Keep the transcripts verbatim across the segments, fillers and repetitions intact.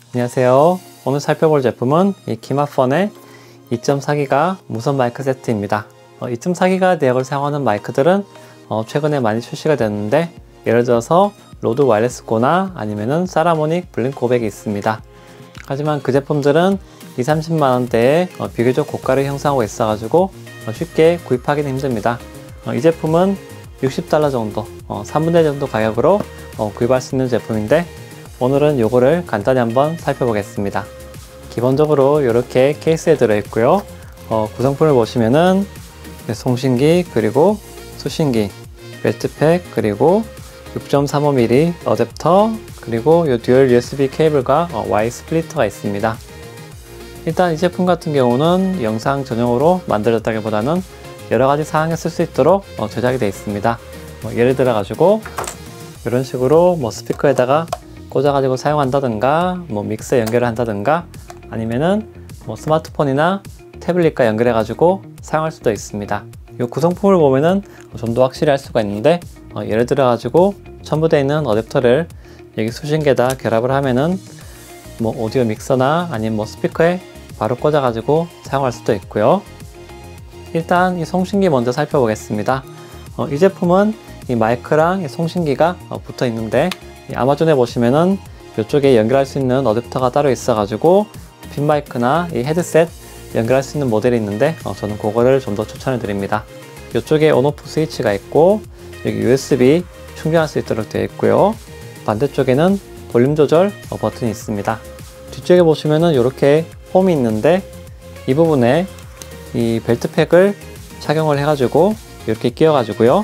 안녕하세요. 오늘 살펴볼 제품은 이 키마펀의 이 점 사 기가 무선 마이크 세트입니다. 어, 이 점 사 기가 내역을 사용하는 마이크들은 어, 최근에 많이 출시가 됐는데, 예를 들어서 로드 와이어리스 고나 아니면은 사라모닉 블링크 오백이 있습니다. 하지만 그 제품들은 이십, 삼십만 원대에 어, 비교적 고가를 형성하고 있어가지고 어, 쉽게 구입하기는 힘듭니다. 어, 이 제품은 육십 달러 정도, 어, 삼분의 일 정도 가격으로 어, 구입할 수 있는 제품인데, 오늘은 요거를 간단히 한번 살펴보겠습니다. 기본적으로 이렇게 케이스에 들어있고요. 어, 구성품을 보시면은 송신기, 그리고 수신기, 벨트팩, 그리고 육 점 삼오 밀리미터 어댑터, 그리고 요 듀얼 유에스비 케이블과 어, Y 스플리터가 있습니다. 일단 이 제품 같은 경우는 영상 전용으로 만들었다기보다는 여러가지 사항에 쓸 수 있도록 어, 제작이 되어 있습니다. 뭐 예를 들어 가지고 이런 식으로 뭐 스피커에다가 꽂아 가지고 사용한다든가, 뭐 믹서 연결을 한다든가, 아니면은 뭐 스마트폰이나 태블릿과 연결해 가지고 사용할 수도 있습니다. 이 구성품을 보면은 좀 더 확실히 할 수가 있는데, 어, 예를 들어 가지고 첨부되어 있는 어댑터를 여기 수신기에다 결합을 하면은 뭐 오디오 믹서나 아니면 뭐 스피커에 바로 꽂아 가지고 사용할 수도 있고요. 일단 이 송신기 먼저 살펴보겠습니다. 어, 이 제품은 이 마이크랑 이 송신기가 어, 붙어 있는데, 이 아마존에 보시면은 이쪽에 연결할 수 있는 어댑터가 따로 있어 가지고 핀 마이크나 이 헤드셋 연결할 수 있는 모델이 있는데, 어, 저는 그거를 좀 더 추천을 드립니다. 이쪽에 온오프 스위치가 있고, 여기 유에스비 충전할 수 있도록 되어 있고요. 반대쪽에는 볼륨 조절 어, 버튼이 있습니다. 뒤쪽에 보시면은 이렇게 홈이 있는데, 이 부분에 이 벨트팩을 착용을 해가지고 이렇게 끼워가지고요,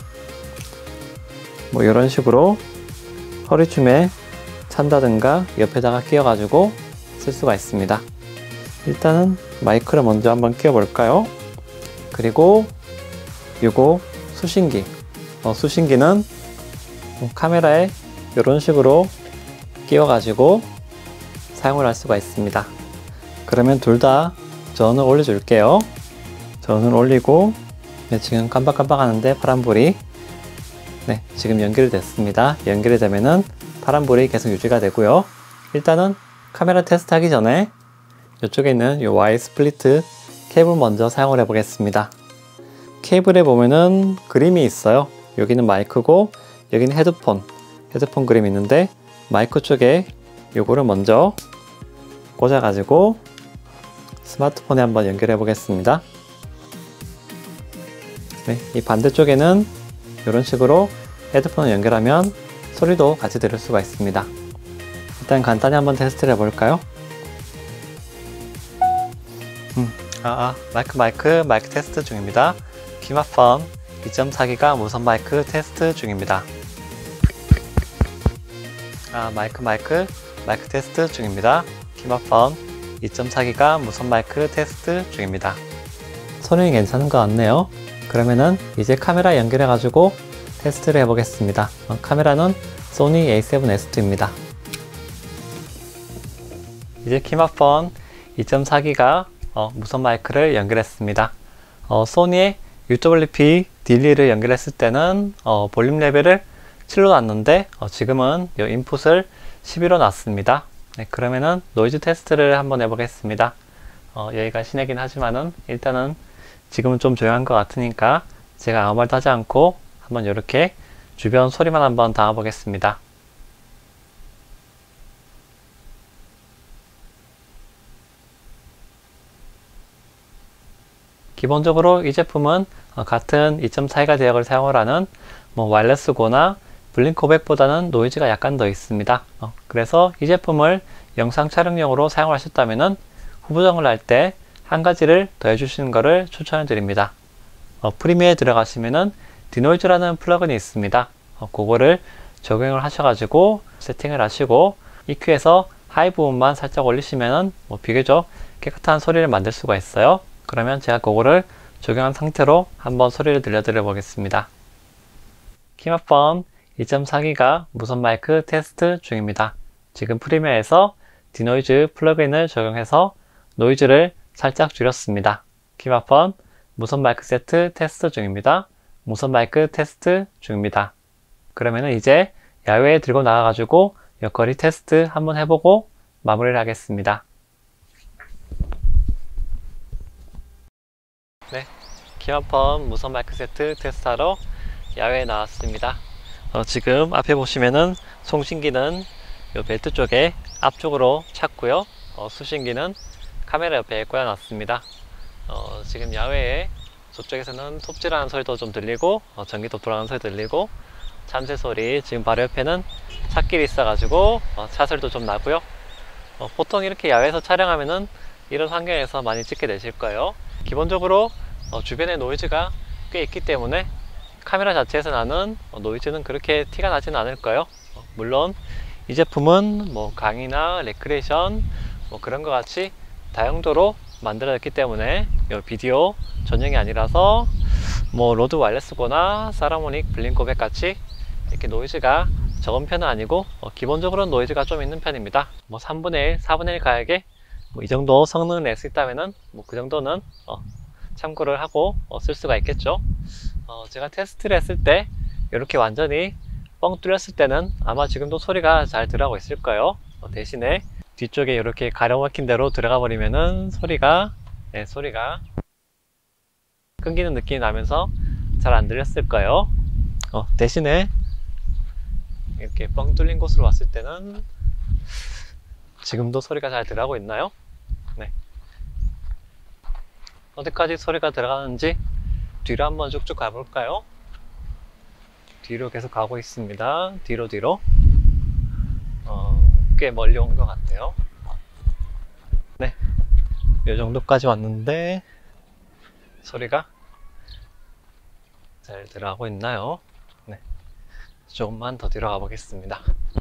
뭐 이런 식으로 허리춤에 찬다든가 옆에다가 끼워가지고 쓸 수가 있습니다. 일단은 마이크를 먼저 한번 끼워 볼까요? 그리고 요거 수신기, 어, 수신기는 카메라에 이런 식으로 끼워가지고 사용을 할 수가 있습니다. 그러면 둘 다 전원을 올려줄게요. 전원을 올리고, 네, 지금 깜빡깜빡 하는데 파란불이, 네, 지금 연결이 됐습니다. 연결이 되면은 파란불이 계속 유지가 되고요. 일단은 카메라 테스트 하기 전에 이쪽에 있는 이 Y 스플리트 케이블 먼저 사용을 해 보겠습니다. 케이블에 보면은 그림이 있어요. 여기는 마이크고 여기는 헤드폰, 헤드폰 그림이 있는데, 마이크 쪽에 요거를 먼저 꽂아 가지고 스마트폰에 한번 연결해 보겠습니다. 네, 이 반대쪽에는 이런 식으로 헤드폰을 연결하면 소리도 같이 들을 수가 있습니다. 일단 간단히 한번 테스트를 해볼까요? 음, 아, 아, 마이크 마이크 마이크 테스트 중입니다. 키마펀 이 점 사 기가 무선 마이크 테스트 중입니다. 아, 마이크 마이크 마이크 테스트 중입니다. 키마펀 이 점 사 기가 무선 마이크 테스트 중입니다. 소리는 괜찮은 것 같네요. 그러면은 이제 카메라 연결해 가지고 테스트를 해 보겠습니다. 어, 카메라는 소니 에이 세븐 에스 투입니다. 이제 키마펀 이 점 사 기가 어, 무선 마이크를 연결했습니다. 어, 소니의 유 더블유 피 딜리를 연결했을 때는 어, 볼륨 레벨을 칠로 놨는데, 어, 지금은 이 인풋을 십이로 놨습니다. 네, 그러면은 노이즈 테스트를 한번 해보겠습니다. 어, 여기가 시내긴 하지만은 일단은 지금은 좀 조용한 것 같으니까 제가 아무 말도 하지 않고 한번 이렇게 주변 소리만 한번 담아보겠습니다. 기본적으로 이 제품은 어, 같은 이 점 사 기가 대역을 사용을 하는 뭐 와이어리스 고나 블링크 오백보다는 노이즈가 약간 더 있습니다. 어, 그래서 이 제품을 영상 촬영용으로 사용하셨다면 후보정을 할 때 한 가지를 더 해주시는 것을 추천을 드립니다. 어, 프리미어에 들어가시면은 디노이즈라는 플러그인이 있습니다. 어, 그거를 적용을 하셔가지고 세팅을 하시고 이큐에서 하이 부분만 살짝 올리시면은 뭐 비교적 깨끗한 소리를 만들 수가 있어요. 그러면 제가 그거를 적용한 상태로 한번 소리를 들려드려 보겠습니다. 키마펀 이 점 사 기가 무선 마이크 테스트 중입니다. 지금 프리미어에서 디노이즈 플러그인을 적용해서 노이즈를 살짝 줄였습니다. 키마펀 무선 마이크 세트 테스트 중입니다. 무선 마이크 테스트 중입니다. 그러면은 이제 야외에 들고 나가가지고 옆거리 테스트 한번 해보고 마무리를 하겠습니다. 네, 키마폰 무선 마이크 세트 테스트하러 야외에 나왔습니다. 어, 지금 앞에 보시면은 송신기는 요 벨트 쪽에 앞쪽으로 찼고요. 어, 수신기는 카메라 옆에 꽂아놨습니다. 어, 지금 야외에 저쪽에서는 톱질하는 소리도 좀 들리고 어, 전기톱 돌아가는 소리도 들리고 잠새 소리, 지금 바로 옆에는 찻길이 있어가지고 어, 차 소리도 좀 나고요. 어, 보통 이렇게 야외에서 촬영하면은 이런 환경에서 많이 찍게 되실 거예요. 기본적으로 어, 주변에 노이즈가 꽤 있기 때문에 카메라 자체에서 나는 어, 노이즈는 그렇게 티가 나지는 않을 거예요. 어, 물론 이 제품은 뭐 강의나 레크레이션 뭐 그런 것 같이 다용도로 만들어졌기 때문에 이 비디오 전용이 아니라서 뭐 로드 와이어리스거나 사라모닉 블링코백 같이 이렇게 노이즈가 적은 편은 아니고 어, 기본적으로 노이즈가 좀 있는 편입니다. 뭐 삼분의 일, 사분의 일 가격에 뭐 이 정도 성능을 낼 수 있다면은 뭐 그 정도는 어, 참고를 하고 어, 쓸 수가 있겠죠. 어, 제가 테스트를 했을 때 이렇게 완전히 뻥 뚫렸을 때는 아마 지금도 소리가 잘 들어가고 있을 거예요. 어, 대신에 뒤쪽에 이렇게 가려막힌 대로 들어가 버리면은 소리가 네, 소리가 끊기는 느낌이 나면서 잘 안 들렸을 거예요. 어, 대신에 이렇게 뻥 뚫린 곳으로 왔을 때는 지금도 소리가 잘 들어가고 있나요? 네. 어디까지 소리가 들어가는지 뒤로 한번 쭉쭉 가볼까요? 뒤로 계속 가고 있습니다. 뒤로 뒤로 어, 꽤 멀리 온 것 같아요. 네, 이 정도까지 왔는데 소리가 잘 들어가고 있나요? 네, 조금만 더 뒤로 가보겠습니다.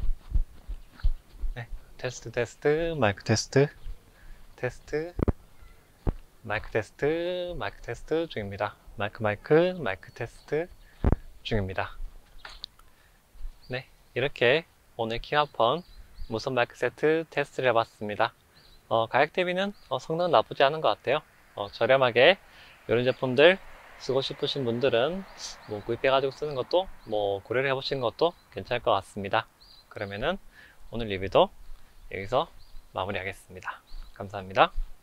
네, 테스트 테스트 마이크 테스트 테스트 마이크 테스트 마이크 테스트 중입니다. 마이크 마이크 마이크 테스트 중입니다. 네, 이렇게 오늘 키마폰 무선 마이크 세트 테스트를 해봤습니다. 어, 가격 대비는 어, 성능 나쁘지 않은 것 같아요. 어, 저렴하게 이런 제품들 쓰고 싶으신 분들은 뭐 구입해 가지고 쓰는 것도 뭐 고려를 해보시는 것도 괜찮을 것 같습니다. 그러면은 오늘 리뷰도 여기서 마무리하겠습니다. 감사합니다.